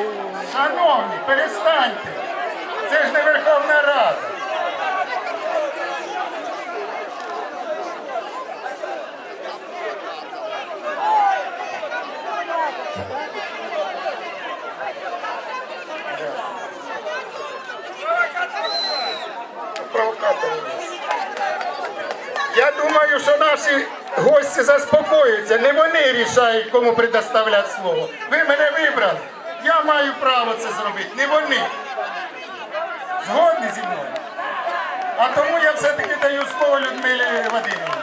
Шановні, перестаньте. Це ж не Верховна Рада. Я думаю, що наші гості заспокоюються. Не вони рішають, кому предоставляти слово. Ви мене вибрали. Я маю право це зробити, не вони. Згодні зі мною? А тому я все-таки даю слово Людмилі Вадимівні.